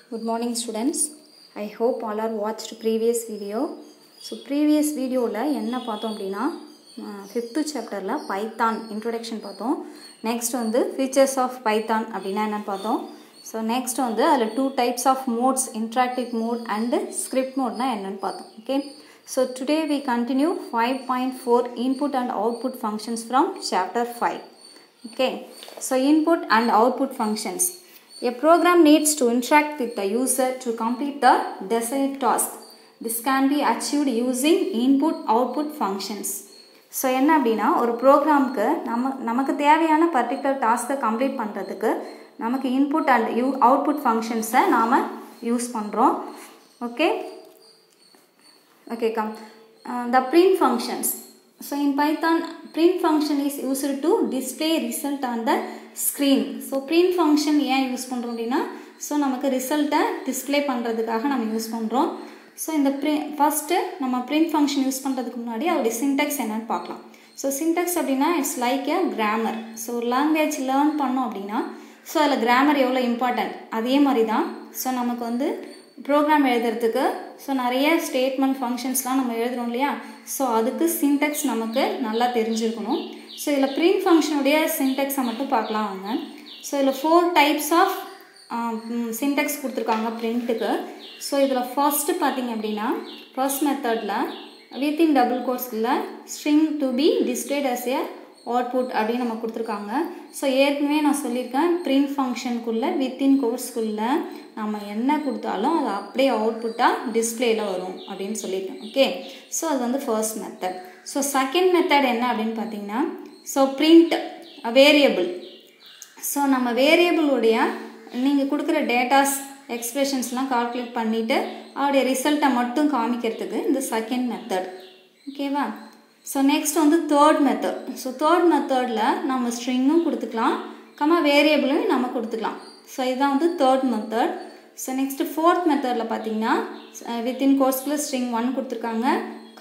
Good morning students. I hope all are watched previous video. So previous video la enna paathom appadina 5th chapter la Python introduction paathom. Next vandu features of Python appadina enna paathom. So next vandu adha two types of modes, interactive mode and script mode na enna paathom. Okay. So today we continue 5.4 input and output functions from chapter 5. Okay. So input and output functions. A program needs to interact with the user to complete the desired task. This can be achieved using input-output functions. So என்ன அப்படின்னா ஒரு ப்ரோக்ராம்க்கு நமக்கு தேவையான particular டாஸ்க்கை complete பண்ணுறதுக்கு நமக்கு input and output ஃபங்க்ஷன்ஸை நாம் use பண்ணுறோம். Okay come the print functions. So in Python, print function is used to display result on the screen. So print function ஏன் யூஸ் பண்ணுறோம் அப்படின்னா ஸோ நமக்கு ரிசல்ட்டை டிஸ்பிளே பண்ணுறதுக்காக நம்ம யூஸ் பண்ணுறோம். ஸோ இந்த ஃபஸ்ட்டு நம்ம print function யூஸ் பண்ணுறதுக்கு முன்னாடி அதோடைய சின்டெக்ஸ் என்னன்னு பார்க்கலாம். ஸோ சின்டெக்ஸ் அப்படின்னா it's like a grammar. So ஒரு லாங்குவேஜ் லேர்ன் பண்ணோம் அப்படின்னா ஸோ அதில் கிராமர் எவ்வளோ இம்பார்ட்டன்ட் அதே மாதிரி தான். ஸோ நமக்கு வந்து ப்ரோக்ராம் எழுதுறதுக்கு ஸோ நிறைய ஸ்டேட்மெண்ட் ஃபங்க்ஷன்ஸ்லாம் நம்ம எழுதுகிறோம் இல்லையா, ஸோ அதுக்கு சின்டெக்ஸ் நமக்கு நல்லா தெரிஞ்சிருக்கணும். ஸோ இதில் பிரிண்ட் ஃபங்க்ஷனுடைய சின்டெக்ஸை மட்டும் பார்க்கலாம் வாங்க. ஸோ இதில் 4 டைப்ஸ் ஆஃப் சின்டெக்ஸ் கொடுத்துருக்காங்க பிரிண்ட்டுக்கு. ஸோ இதில் ஃபர்ஸ்ட்டு பார்த்திங்க அப்படின்னா ஃபர்ஸ்ட் மெத்தடில் வித்தின் டபுள் கோட்ஸில் string to be displayed as a output அப்படின்னு நம்ம கொடுத்துருக்காங்க. ஸோ ஏற்கனவே நான் சொல்லியிருக்கேன் பிரிண்ட் ஃபங்க்ஷனுக்குள்ளே வித்தின் கோர்ஸ்க்குள்ளே நம்ம என்ன கொடுத்தாலும் அது அப்படியே அவுட்புட்டாக டிஸ்பிளேயில் வரும் அப்படின்னு சொல்லியிருக்கேன். ஓகே, ஸோ அது வந்து first method. So second method என்ன அப்படின்னு பார்த்தீங்கன்னா ஸோ பிரிண்ட் வேரியபிள். ஸோ நம்ம வேரியபிளுடைய நீங்கள் கொடுக்குற டேட்டாஸ் எக்ஸ்பிரஷன்ஸ்லாம் கால்குலேட் பண்ணிவிட்டு அவருடைய ரிசல்ட்டை மட்டும் காமிக்கிறதுக்கு இந்த செகண்ட் மெத்தட். ஓகேவா? ஸோ நெக்ஸ்ட் வந்து தேர்ட் மெத்தட். ஸோ தேர்ட் மெத்தடில் நம்ம ஸ்ட்ரிங்கும் கொடுத்துக்கலாம், வேரியபிளும் நம்ம கொடுத்துக்கலாம். ஸோ இதுதான் வந்து third method. So next fourth மெத்தடில் பார்த்தீங்கன்னா வித்தின் கோர்ஸ்க்குள்ள ஸ்ட்ரிங் 1 கொடுத்துருக்காங்க,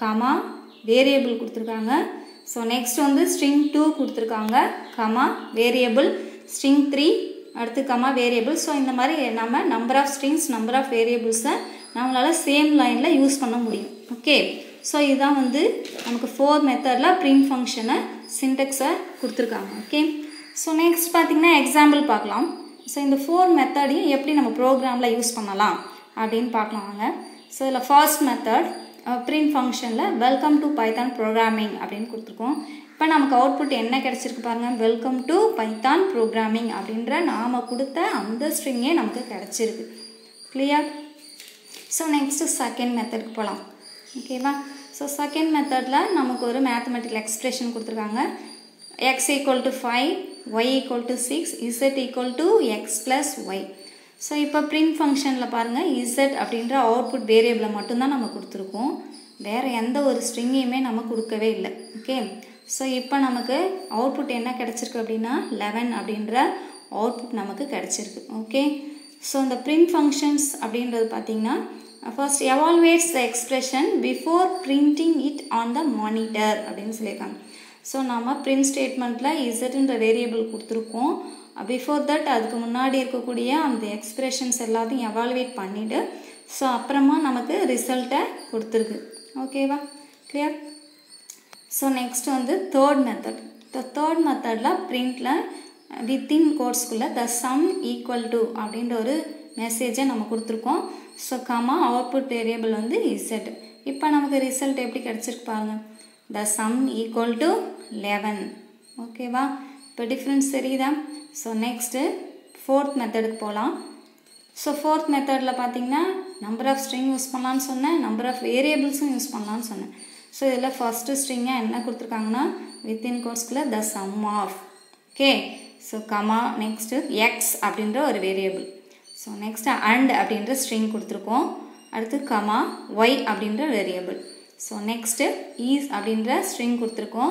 வேரியபிள் கொடுத்துருக்காங்க. ஸோ நெக்ஸ்ட் வந்து ஸ்ட்ரிங் 2 கொடுத்துருக்காங்க, வேரியபிள், ஸ்ட்ரிங் 3 அடுத்து வேரியபிள். ஸோ இந்த மாதிரி நம்ம number of strings number of வேரியபிள்ஸை நம்மளால் சேம் லைனில் யூஸ் பண்ண முடியும். ஓகே, ஸோ இதுதான் வந்து நமக்கு 4 மெத்தடில் பிரிண்ட் ஃபங்க்ஷனை சின்டெக்ஸை கொடுத்துருக்காங்க. ஓகே, ஸோ நெக்ஸ்ட் பார்த்திங்கன்னா எக்ஸாம்பிள் பார்க்கலாம். ஸோ இந்த 4 மெத்தடையும் எப்படி நம்ம ப்ரோக்ராமில் யூஸ் பண்ணலாம் அப்படின்னு பார்க்கலாம் வாங்க. ஸோ இதில் ஃபர்ஸ்ட் மெத்தட் பிரிண்ட் ஃபங்க்ஷனில் வெல்கம் டு பைத்தான் ப்ரோக்ராமிங் அப்படின்னு கொடுத்துருக்கோம். இப்போ நமக்கு அவுட்புட் என்ன கிடச்சிருக்கு பாருங்கள், வெல்கம் டு பைத்தான் ப்ரோக்ராமிங் அப்படின்ற நாம் கொடுத்த அந்த ஸ்ட்ரிங்கே நமக்கு கிடச்சிருக்கு. கிளியர்? ஸோ நெக்ஸ்ட்டு செகண்ட் மெத்தடுக்கு போகலாம். ஓகேவா? ஸோ செகண்ட் மெத்தடில் நமக்கு ஒரு மேத்தமெட்டிக்கல் எக்ஸ்பிரஷன் கொடுத்துருக்காங்க. x = 5, y = 6, z = x + y. So இப்போ பிரிண்ட் ஃபங்க்ஷனில் பாருங்கள் z அப்படின்ற அவுட்புட் வேரியபிளை மட்டும்தான் நம்ம கொடுத்துருக்கோம், வேறு எந்த ஒரு ஸ்ட்ரிங்கையுமே நம்ம கொடுக்கவே இல்லை. ஓகே, ஸோ இப்போ நமக்கு அவுட்புட் என்ன கிடச்சிருக்கு அப்படின்னா 11 அப்படின்ற அவுட்புட் நமக்கு கிடச்சிருக்கு. ஓகே, ஸோ இந்த பிரிண்ட் ஃபங்க்ஷன்ஸ் அப்படின்றது பார்த்திங்கன்னா first evaluates the expression before printing it on the monitor அப்படின்னு சொல்லியிருக்காங்க. ஸோ நம்ம பிரிண்ட் ஸ்டேட்மெண்ட்டில் இசட்ன்ற வேரியபிள் கொடுத்துருக்கோம். பிஃபோர் தட் அதுக்கு முன்னாடி இருக்கக்கூடிய அந்த எக்ஸ்பிரஷன்ஸ் எல்லாத்தையும் எவாலுவேட் பண்ணிவிட்டு ஸோ அப்புறமா நமக்கு ரிசல்ட்டை கொடுத்துருக்கு. ஓகேவா? கிளியர்? ஸோ நெக்ஸ்ட் வந்து தேர்ட் மெத்தட். தேர்ட் மெத்தடில் பிரிண்டில் வித்தின் கோட்ஸ்குள்ளே த சம் ஈக்குவல் டு அப்படின்ற ஒரு மெசேஜை நம்ம கொடுத்துருக்கோம். ஸோ அவுட்புட் வேரியபிள் வந்து இசட். இப்போ நமக்கு ரிசல்ட் எப்படி கிடச்சிருக்கு பாருங்கள், த சம் ஈக்குவல் டு 11. ஓகேவா? இப்போ டிஃப்ரென்ஸ் தெரியுதா? ஸோ நெக்ஸ்ட்டு ஃபோர்த் மெத்தடுக்கு போகலாம். ஸோ ஃபோர்த் மெத்தடில் பார்த்தீங்கன்னா நம்பர் ஆஃப் ஸ்ட்ரிங் யூஸ் பண்ணலான்னு சொன்னேன், நம்பர் ஆஃப் வேரியபிள்ஸும் யூஸ் பண்ணலான்னு சொன்னேன். ஸோ இதில் ஃபஸ்ட்டு ஸ்ட்ரிங்காக என்ன கொடுத்துருக்காங்கன்னா வித்தின் கோர்ஸ்க்குள்ள the sum of. Okay, so next X அப்படின்ற ஒரு வேரியபிள். ஸோ நெக்ஸ்ட்டு அண்ட் அப்படின்ற ஸ்ட்ரிங் கொடுத்துருக்கோம், அடுத்து ஒய் அப்படின்ற வேரியபிள். ஸோ நெக்ஸ்ட்டு ஈஸ் அப்படின்ற ஸ்ட்ரிங் கொடுத்துருக்கோம்,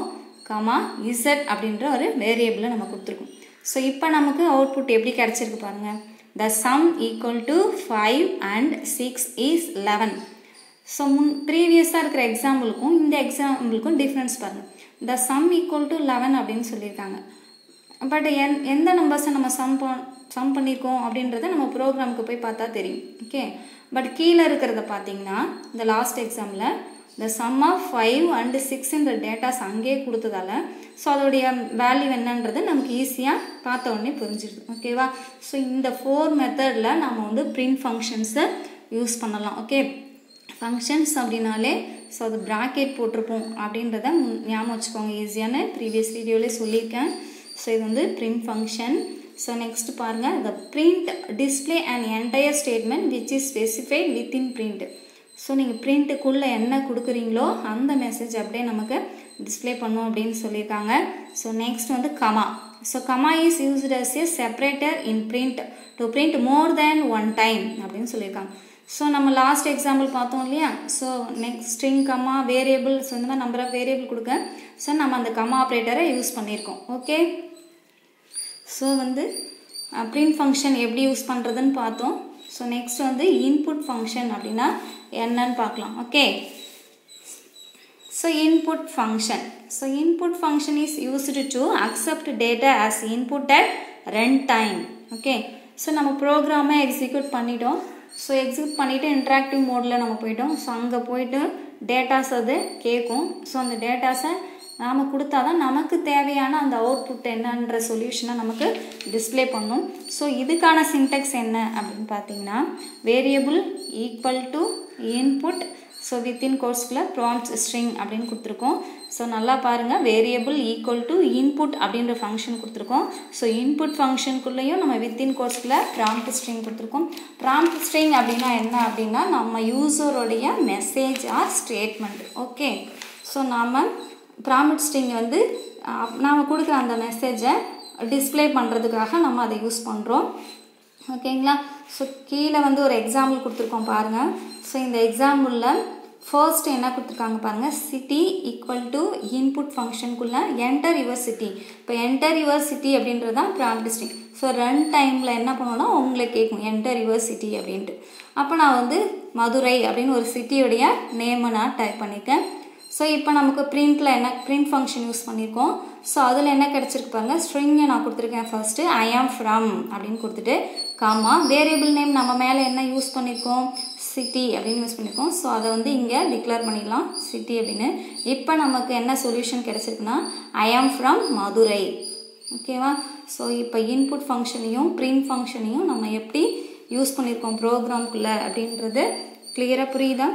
இசட் அப்படின்ற ஒரு வேரியபிளை நம்ம கொடுத்துருக்கோம். ஸோ இப்போ நமக்கு அவுட்புட் எப்படி கிடச்சிருக்கு பாருங்கள், the sum equal to 5 and 6 is 11. So ப்ரீவியஸாக இருக்கிற எக்ஸாம்பிளுக்கும் இந்த எக்ஸாம்பிளுக்கும் டிஃப்ரென்ஸ் பாருங்கள். த சம் ஈக்குவல் டு 11 அப்படின்னு சொல்லியிருக்காங்க. பட் எந்த நம்பர்ஸை நம்ம சம் சம் பண்ணியிருக்கோம் அப்படின்றத நம்ம ப்ரோக்ராமுக்கு போய் பார்த்தா தெரியும். ஓகே, பட் கீழே இருக்கிறத பார்த்தீங்கன்னா இந்த லாஸ்ட் எக்ஸாமில் the sum of 5 and 6 இந்த டேட்டாஸ் அங்கேயே கொடுத்ததால ஸோ அதோடைய வேல்யூ என்னன்றது நமக்கு ஈஸியாக பார்த்த உடனே புரிஞ்சிடுது. ஓகேவா? ஸோ இந்த 4 மெத்தடில் நம்ம வந்து பிரிண்ட் ஃபங்க்ஷன்ஸை யூஸ் பண்ணலாம். ஓகே, ஃபங்க்ஷன்ஸ் அப்படின்னாலே ஸோ அது ப்ராக்கெட் போட்டிருப்போம் அப்படின்றத ஞாபகம் வச்சுக்கோங்க. ஈஸியான ப்ரீவியஸ் வீடியோவிலே சொல்லியிருக்கேன். ஸோ இது வந்து பிரிண்ட் ஃபங்க்ஷன். ஸோ நெக்ஸ்ட் பாருங்கள், the print display an entire statement which is specified within print. So நீங்கள் பிரிண்ட்டுக்குள்ளே என்ன கொடுக்குறீங்களோ அந்த மெசேஜ் அப்படியே நமக்கு டிஸ்பிளே பண்ணும் அப்படின்னு சொல்லியிருக்காங்க. ஸோ நெக்ஸ்ட் வந்து comma. So comma is used as a separator in print to print more than one time அப்படின்னு சொல்லியிருக்காங்க. ஸோ நம்ம லாஸ்ட் எக்ஸாம்பிள் பார்த்தோம் இல்லையா? So next string comma variable so இந்த மாதிரி நம்பர் ஆஃப் வேரியபிள் கொடுக்க ஸோ நம்ம அந்த கமா ஆப்ரேட்டரை யூஸ் பண்ணியிருக்கோம். ஓகே, ஸோ வந்து பிரிண்ட் ஃபங்க்ஷன் எப்படி யூஸ் பண்ணுறதுன்னு பார்த்தோம். ஸோ நெக்ஸ்ட் வந்து இன்புட் ஃபங்க்ஷன் அப்படின்னா என்னன்னு பார்க்கலாம். Okay, so input function. So input function is used to accept data as input at run time. Okay, so நம்ம ப்ரோக்ராமை எக்ஸிக்யூட் பண்ணிட்டோம். ஸோ எக்ஸிக்யூட் பண்ணிவிட்டு இன்ட்ராக்டிவ் மோடில் நம்ம போயிட்டோம். ஸோ அங்கே போயிட்டு டேட்டாஸ் அது கேட்கும். ஸோ அந்த டேட்டாஸை நாம் கொடுத்தா தான் நமக்கு தேவையான அந்த அவுட்புட் என்னன்ற சொல்யூஷனை நமக்கு டிஸ்பிளே பண்ணும். ஸோ இதுக்கான சின்டெக்ஸ் என்ன அப்படின்னு பார்த்தீங்கன்னா variable equal to input so within கோர்ஸ்குள்ளே ப்ராம்ப்ட் ஸ்ட்ரிங் அப்படின்னு கொடுத்துருக்கோம். ஸோ நல்லா பாருங்கள், வேரியபிள் ஈக்குவல் டு இன்புட் அப்படின்ற ஃபங்க்ஷன் கொடுத்துருக்கோம். ஸோ இன்புட் ஃபங்க்ஷனுக்குள்ளேயும் நம்ம வித்தின் கோர்ஸ்குள்ளே ப்ராம்ப்ட் ஸ்ட்ரிங் கொடுத்துருக்கோம். ப்ராம்ப்ட் ஸ்ட்ரிங் அப்படின்னா என்ன அப்படின்னா நம்ம யூசருடைய message or statement. Okay, so நாம் ப்ராம்ப்ட் ஸ்ட்ரிங் வந்து நாம் கொடுக்குற அந்த மெசேஜை டிஸ்பிளே பண்ணுறதுக்காக நம்ம அதை யூஸ் பண்ணுறோம். ஓகேங்களா? ஸோ கீழே வந்து ஒரு எக்ஸாம்பிள் கொடுத்துருக்கோம் பாருங்கள். ஸோ இந்த எக்ஸாம்பிளில் ஃபர்ஸ்ட் என்ன கொடுத்துருக்காங்க பாருங்கள், சிட்டி ஈக்குவல் டு இன்புட் ஃபங்க்ஷனுக்குள்ளே என்டர் யுவர் சிட்டி. இப்போ என்டர் யுவர் சிட்டி அப்படின்றது தான் ப்ராம்ப்ட் ஸ்ட்ரிங். ஸோ ரன் டைமில் என்ன பண்ணணும்னா உங்களை கேட்கும் என்டர் யுவர் சிட்டி அப்படின்ட்டு. அப்போ நான் வந்து மதுரை அப்படின்னு ஒரு சிட்டியுடைய நேமை நான் டைப் பண்ணியிருக்கேன். ஸோ இப்போ நமக்கு பிரிண்டில் என்ன பிரிண்ட் ஃபங்க்ஷன் யூஸ் பண்ணியிருக்கோம். ஸோ அதில் என்ன கிடச்சிருக்கு பாருங்கள், ஸ்ட்ரிங்கை நான் கொடுத்துருக்கேன். ஃபர்ஸ்ட்டு ஐ ஆம் ஃப்ரம் அப்படின்னு கொடுத்துட்டு காமா வேரியபிள் நேம் நம்ம மேலே என்ன யூஸ் பண்ணியிருக்கோம், சிட்டி அப்படின்னு யூஸ் பண்ணியிருக்கோம். ஸோ அதை வந்து இங்கே டிக்ளேர் பண்ணிடலாம் சிட்டி அப்படின்னு. இப்போ நமக்கு என்ன solution கிடச்சிருக்குன்னா I am from Madurai. ஓகேவா? ஸோ இப்போ இன்புட் ஃபங்க்ஷனையும் பிரிண்ட் ஃபங்க்ஷனையும் நம்ம எப்படி யூஸ் பண்ணியிருக்கோம் ப்ரோக்ராம்குள்ளே அப்படின்றது கிளியராக புரியுதா?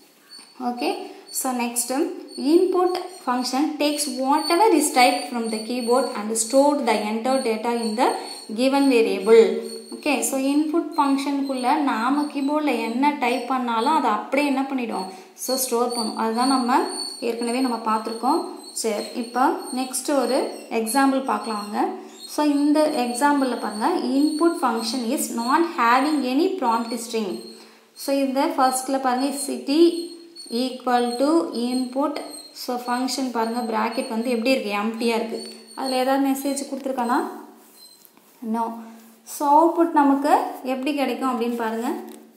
Okay, so next input function takes whatever is typed from the keyboard and stored the entered data in the given variable. Okay, so input function குள்ள நாம கீபோர்டில் என்ன டைப் பண்ணாலும் அதை அப்படியே என்ன பண்ணிடும், ஸோ ஸ்டோர் பண்ணும். அதுதான் நம்ம ஏற்கனவே நம்ம பார்த்துருக்கோம். சரி, இப்போ நெக்ஸ்ட் ஒரு எக்ஸாம்பிள் பார்க்கலாங்க. ஸோ இந்த எக்ஸாம்பிளில் பாருங்கள், input function is not having any prompt string. So இந்த ஃபர்ஸ்ட்டில் பாருங்கள் city equal to input. So function பாருங்கள் ப்ராக்கெட் வந்து எப்படி இருக்குது, எம்டியாக இருக்குது. அதில் ஏதாவது மெசேஜ் கொடுத்துருக்கானா? நோ. ஸோ அவுட்புட் நமக்கு எப்படி கிடைக்கும் அப்படின்னு பாருங்கள்.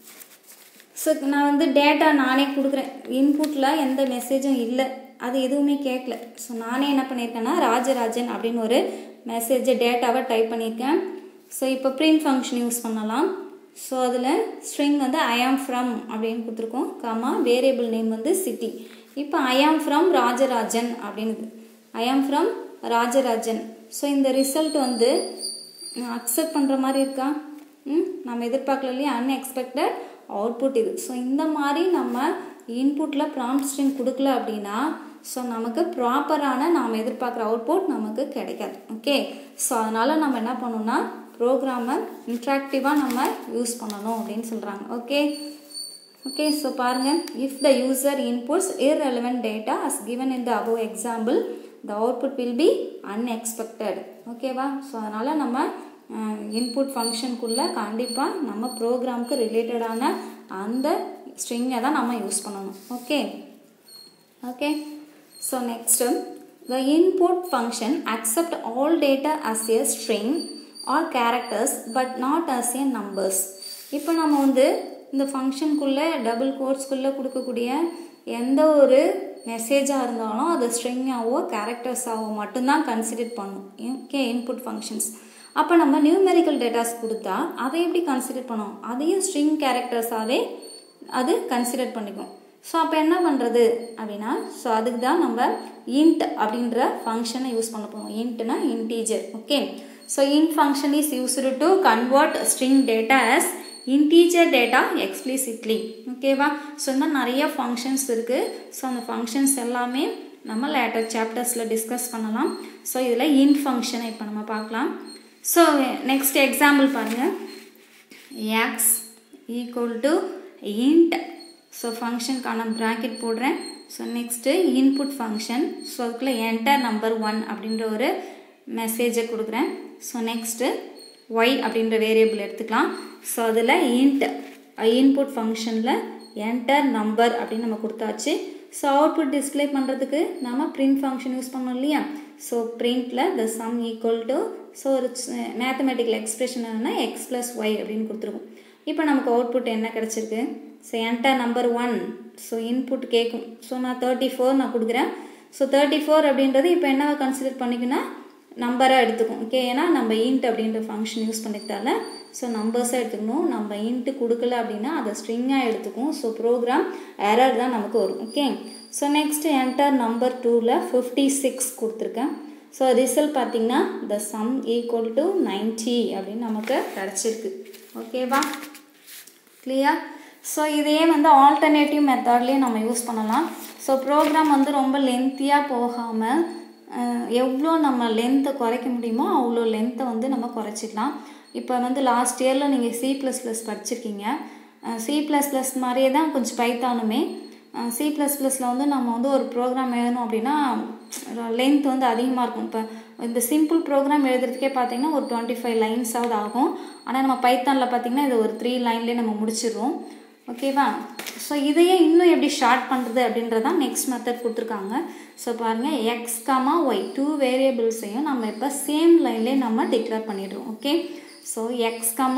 ஸோ நான் வந்து டேட்டா நானே கொடுக்குறேன், இன்புட்டில் எந்த மெசேஜும் இல்லை, அது எதுவுமே கேட்கல. ஸோ நானே என்ன பண்ணியிருக்கேன்னா ராஜராஜன் அப்படின்னு ஒரு மெசேஜை டேட்டாவை டைப் பண்ணியிருக்கேன். ஸோ இப்போ பிரிண்ட் ஃபங்க்ஷன் யூஸ் பண்ணலாம். ஸோ அதில் ஸ்ட்ரிங் வந்து ஐ ஆம் ஃப்ரம் அப்படின்னு கொடுத்துருக்கோம், காமா வேரியபிள் நேம் வந்து சிட்டி. இப்போ ஐ ஆம் ஃப்ரம் ராஜராஜன் அப்படின்னு, I am from Rajarajan. So இந்த ரிசல்ட் வந்து அக்செப்ட் பண்ணுற மாதிரி இருக்கா? நம்ம எதிர்பார்க்கல இல்லையா, அன்எக்ஸ்பெக்டட் அவுட்புட் இது. ஸோ இந்த மாதிரி நம்ம இன்புட்டில் ப்ராம்ப்ட் ஸ்ட்ரிங் கொடுக்கல அப்படின்னா ஸோ நமக்கு ப்ராப்பரான நாம் எதிர்பார்க்குற அவுட்புட் நமக்கு கிடைக்காது. ஓகே, ஸோ அதனால் நம்ம என்ன பண்ணணும்னா ப்ரோக்ராமை இன்ட்ராக்டிவாக நம்ம யூஸ் பண்ணணும் அப்படின்னு சொல்கிறாங்க. ஓகே ஓகே ஸோ பாருங்கள், if the user inputs irrelevant data as given in the above example, the output will be unexpected. ஓகேவா? ஸோ அதனால் நம்ம இன்புட் ஃபங்க்ஷனுக்குள்ளே கண்டிப்பாக நம்ம ப்ரோக்ராமுக்கு ரிலேட்டடான அந்த ஸ்ட்ரிங்கை தான் நம்ம யூஸ் பண்ணணும். Okay okay so next the input function accept all data as a string or characters but not as a numbers. இப்போ நம்ம வந்து இந்த ஃபங்க்ஷனுக்குள்ளே டபுள் கோட்ஸ்குள்ளே கொடுக்கக்கூடிய எந்த ஒரு மெசேஜாக இருந்தாலும் அது ஸ்ட்ரிங்காவோ கேரக்டர்ஸாவோ மட்டும்தான் கன்சிடர் பண்ணும். Okay, input functions. அப்போ நம்ம நியூமெரிக்கல் டேட்டாஸ் கொடுத்தா அதை எப்படி கன்சிடர் பண்ணும், அதையும் ஸ்ட்ரிங் கேரக்டர்ஸாகவே அது கன்சிடர் பண்ணிக்கும். ஸோ அப்போ என்ன பண்ணுறது அப்படின்னா, ஸோ அதுக்கு தான் நம்ம இன்ட் அப்படின்ற ஃபங்க்ஷனை யூஸ் பண்ண போகிறோம். இன்ட்னா integer. Okay, so int function is used to convert string data as integer data explicitly. ஓகேவா? ஸோ இந்த மாதிரி நிறைய ஃபங்க்ஷன்ஸ் இருக்குது. ஸோ அந்த ஃபங்க்ஷன்ஸ் எல்லாமே நம்ம லேட்டர் சாப்டர்ஸில் டிஸ்கஸ் பண்ணலாம். ஸோ இதில் இன்ட் ஃபங்க்ஷனை இப்போ நம்ம பார்க்கலாம். ஸோ நெக்ஸ்ட் எக்ஸாம்பிள் பாருங்கள். x equal to int. So ஃபங்க்ஷனுக்கான ப்ராக்கெட் போடுறேன். So next input function. So அதுக்குள்ளே என்டர் நம்பர் 1 அப்படின்ற ஒரு மெசேஜை கொடுக்குறேன். ஸோ நெக்ஸ்ட்டு y அப்படின்ற வேரியபிள் எடுத்துக்கலாம். ஸோ அதில் இன்புட் ஃபங்க்ஷனில் என்டர் நம்பர் அப்படின்னு நம்ம கொடுத்தாச்சு. ஸோ அவுட்புட் டிஸ்பிளே பண்ணுறதுக்கு நம்ம பிரிண்ட் ஃபங்க்ஷன் யூஸ் பண்ணோம் இல்லையா. ஸோ பிரிண்டில் the sum equal to, so ஒரு மேத்தமெட்டிக்கல் எக்ஸ்பிரஷன் என்னன்னா x + y அப்படின்னு கொடுத்துருக்கோம். இப்போ நமக்கு அவுட்புட் என்ன கிடச்சிருக்கு, so enter number 1. So input கேட்கும். ஸோ நான் 34 நான் கொடுக்குறேன். ஸோ 34 அப்படின்றது இப்போ என்ன கன்சிடர் பண்ணிக்கணும், நம்பராக எடுத்துக்கும். ஓகே, ஏன்னா நம்ம இன்ட் அப்படின்ற ஃபங்க்ஷன் யூஸ் பண்ணிக்கிட்டால ஸோ நம்பர்ஸாக எடுத்துக்கணும். நம்ம இன்ட்டு கொடுக்கல அப்படின்னா அதை ஸ்ட்ரிங்காக எடுத்துக்கும். ஸோ ப்ரோக்ராம் எரர் தான் நமக்கு வரும். Okay, so next enter number 2ல் 56 கொடுத்துருக்கேன். ஸோ ரிசல்ட் பார்த்திங்கன்னா த சம் ஈக்குவல் டு 90 அப்படின்னு நமக்கு கிடச்சிருக்கு. ஓகேவா, கிளியர்? ஸோ இதையே ஆல்டர்னேட்டிவ் மெத்தட்லேயே நம்ம யூஸ் பண்ணலாம். ஸோ ப்ரோக்ராம் ரொம்ப லென்த்தியாக போகாமல் எவ்வளோ நம்ம லென்த்தை குறைக்க முடியுமோ அவ்வளோ லென்த்தை நம்ம குறைச்சிக்கலாம். இப்போ லாஸ்ட் இயரில் நீங்கள் C++ படிச்சிருக்கீங்க. C++ மாதிரியே தான் கொஞ்சம் பைத்தானுமே. C++ல் நம்ம ஒரு ப்ரோக்ராம் எழுதணும் அப்படின்னா லென்த் அதிகமாக இருக்கும். இப்போ இந்த சிம்பிள் ப்ரோக்ராம் எழுதுறதுக்கே பார்த்திங்கன்னா ஒரு 25 லைன்ஸாவது ஆகும். ஆனால் நம்ம பைத்தானில் பார்த்திங்கன்னா இது ஒரு 3 லைன்லேயே நம்ம முடிச்சிடுவோம். ஓகேவா? ஸோ இதையே இன்னும் எப்படி ஷார்ட் பண்ணுறது அப்படின்றதான் நெக்ஸ்ட் மெத்தட் கொடுத்துருக்காங்க. ஸோ பாருங்கள், x, y 2 வேரியபிள்ஸையும் நம்ம இப்போ சேம் லைன்லேயே நம்ம டிக்ளேர் பண்ணிடுறோம். Okay, so x,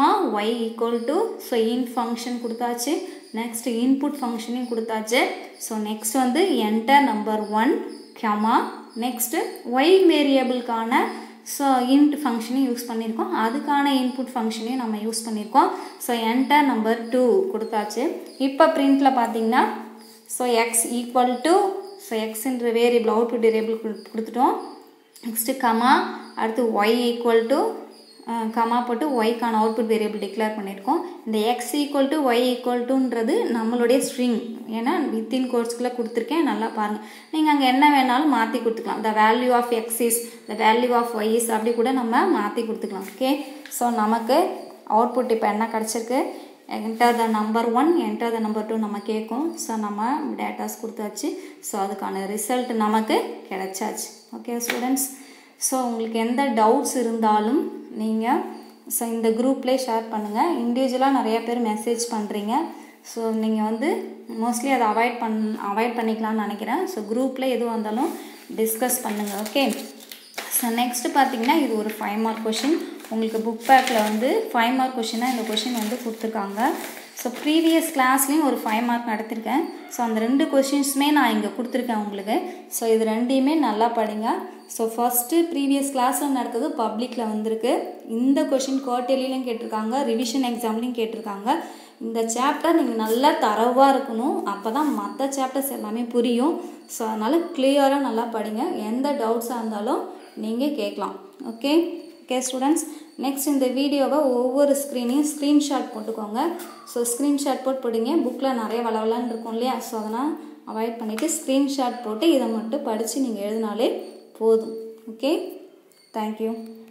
y equal to, so int function கொடுத்தாச்சு. நெக்ஸ்ட் இன்புட் ஃபங்க்ஷனையும் கொடுத்தாச்சு. So next enter number 1, next y வேரியபிளுக்கான ஸோ இன்ட் ஃபங்க்ஷனையும் யூஸ் பண்ணியிருக்கோம். அதுக்கான இன்புட் ஃபங்க்ஷனையும் நம்ம யூஸ் பண்ணியிருக்கோம். ஸோ என்டர் நம்பர் 2 கொடுத்தாச்சு. இப்போ பிரிண்டில் பார்த்தீங்கன்னா so X equal to, so எக்ஸ்ன்ற வேரியபிள் அவுட்புட் வேரியபிள் கொடுத்துட்டோம். நெக்ஸ்ட்டு அடுத்து ஒய் ஈக்குவல் டு கமா போட்டு ஒய்க்கான அவுட்புட் வேரியபிள் டிக்ளேர் பண்ணியிருக்கோம். இந்த X equal to Y equal டுன்றது நம்மளுடைய ஸ்ட்ரிங். ஏன்னா வித்தின் கோர்ஸ்க்குள்ளே கொடுத்துருக்கேன், நல்லா பாருங்கள். நீங்கள் அங்கே என்ன வேணாலும் மாற்றி கொடுத்துக்கலாம். The value of x is, the value of y is அப்படி கூட நம்ம மாற்றி கொடுத்துக்கலாம். ஓகே, ஸோ நமக்கு அவுட்புட் இப்போ என்ன கிடச்சிருக்கு, enter the number 1, enter the number 2 நம்ம கேட்கும். ஸோ நம்ம டேட்டாஸ் கொடுத்தாச்சு. ஸோ அதுக்கான ரிசல்ட் நமக்கு கிடைச்சாச்சு. ஓகே ஸ்டூடெண்ட்ஸ், ஸோ உங்களுக்கு எந்த டவுட்ஸ் இருந்தாலும் நீங்கள் ஸோ இந்த குரூப்லேயே ஷேர் பண்ணுங்கள். இண்டிவிஜுவலாக நிறைய பேர் மெசேஜ் பண்ணுறீங்க. ஸோ நீங்கள் மோஸ்ட்லி அதை அவாய்ட் பண்ணிக்கலாம்னு நினைக்கிறேன். ஸோ குரூப்பில் எதுவும் வந்தாலும் டிஸ்கஸ் பண்ணுங்கள். ஓகே, ஸோ நெக்ஸ்ட்டு பார்த்தீங்கன்னா இது ஒரு 5 மார்க் கொஷின். உங்களுக்கு புக் பேக்கில் 5 மார்க் கொஷினாக இந்த கொஷின் கொடுத்துருக்காங்க. ஸோ ப்ரீவியஸ் கிளாஸ்லேயும் ஒரு 5 மார்க் நடத்திருக்கேன். ஸோ அந்த 2 கொஷின்ஸுமே நான் இங்கே கொடுத்துருக்கேன் உங்களுக்கு. ஸோ இது ரெண்டையுமே நல்லா படிங்க. ஸோ ஃபஸ்ட்டு ப்ரீவியஸ் கிளாஸில் நடத்தது பப்ளிக்கில் வந்திருக்கு. இந்த கொஷின் குவார்ட்டர்லிலையும் கேட்டிருக்காங்க, ரிவிஷன் எக்ஸாம்லேயும் கேட்டிருக்காங்க. இந்த சாப்டர் நீங்கள் நல்லா தரவாக இருக்கணும், அப்போ தான் மற்ற சாப்டர்ஸ் எல்லாமே புரியும். ஸோ அதனால் கிளியராக நல்லா படிங்க. எந்த டவுட்ஸாக இருந்தாலும் நீங்கள் கேட்கலாம். ஓகே ஸ்டூடெண்ட்ஸ், நெக்ஸ்ட் இந்த வீடியோவை ஒவ்வொரு ஸ்க்ரீன்ஷாட் போட்டுக்கோங்க. ஸோ ஸ்க்ரீன்ஷாட் போடுங்க. புக்கில் நிறைய வளவலான்னு இருக்கும் இல்லையா, ஸோ அதெல்லாம் அவாய்ட் பண்ணிவிட்டு ஸ்க்ரீன்ஷாட் போட்டு இதை மட்டும் படித்து நீங்கள் எழுதினாலே போதும். Okay, thank you.